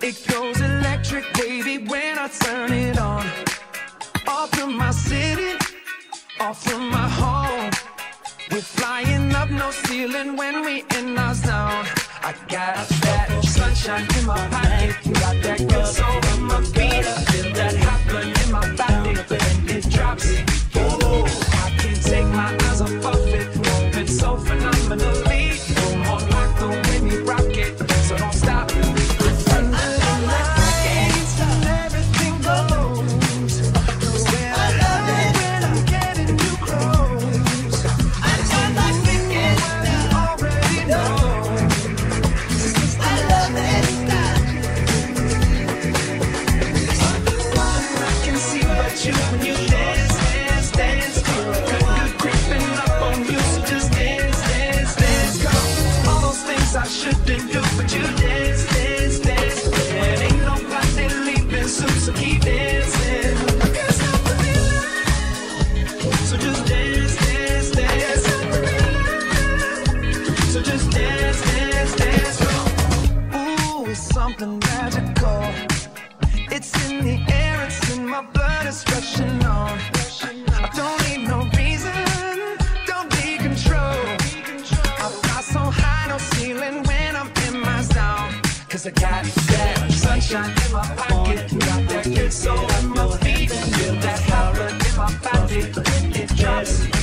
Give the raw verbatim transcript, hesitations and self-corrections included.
It goes electric, baby, when I turn it on. Off from my city, off from my home. We're flying up, no ceiling when we in our zone. I got that sunshine in my pocket, got that good soul in my feet. Feel that hot blood in my body when it drops. Ooh, I can't take my eyes off of it, moving so phenomenally. No more like the way we rock it, so don't stop. Under the lights, everything goes. When I love it, when I'm getting too close. I just like it, you already know. You when you dance, dance, dance. Good, good creeping up on you, so just dance, dance, dance. Go. All those things I shouldn't do, but you dance, dance, dance. And ain't nobody leaving soon, so keep dancing. I can't stop the feeling, so just dance, dance, dance. So just dance, dance, dance. Go. Ooh, it's something magical. It's in the air, it's in my blood, it's rushing on. I don't need no reason, don't be control. I fly so high, no ceiling when I'm in my zone. Cause I got that sunshine in my pocket, got that good soul in my feet. Feel that hot blood in my body when it drops.